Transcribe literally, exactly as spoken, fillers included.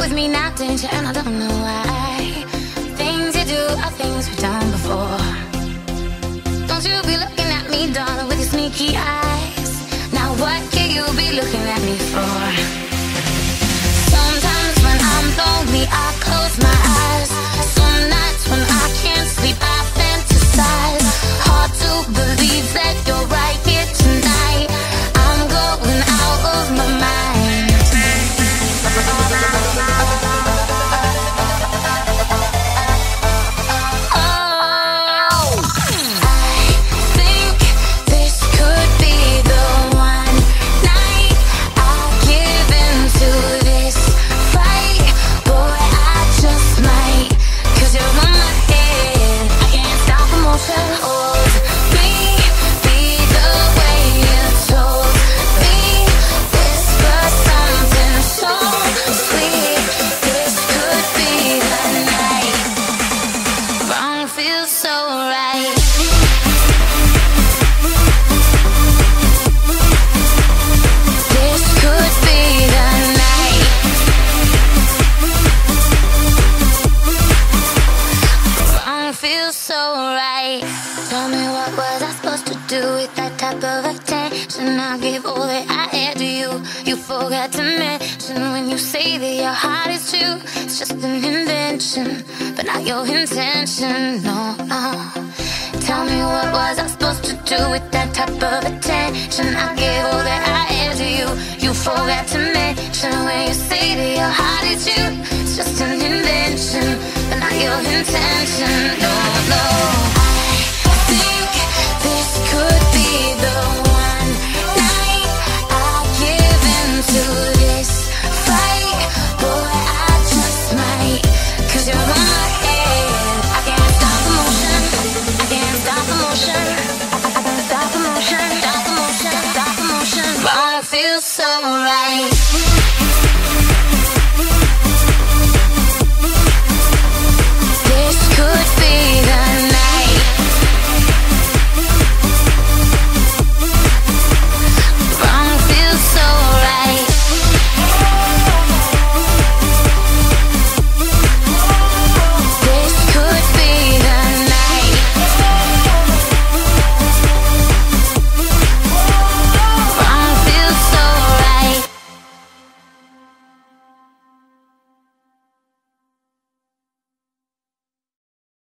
with me now, danger, and I don't know why. Things you do are things we've done before. Don't you be looking at me, darling, with your sneaky eyes. Now what can you be looking at me for? Sometimes when I'm lonely, I close my eyes. Some nights when I can't sleep, I fantasize. Hard to believe that you're right here tonight. I'm going out of my mind. Forgot to mention when you say that your heart is true, it's just an invention, but not your intention. No, no. Tell me, what was I supposed to do with that type of attention? I gave all that I am to you. You forgot to mention when you say that your heart is true, it's just an invention, but not your intention. No, no. I think this could be the one night I give into this fight. Boy, I just might, cause you're on my head. I can't stop the motion, I can't stop the motion, I can't stop the motion, stop the motion, stop the motion. Won't feel so right.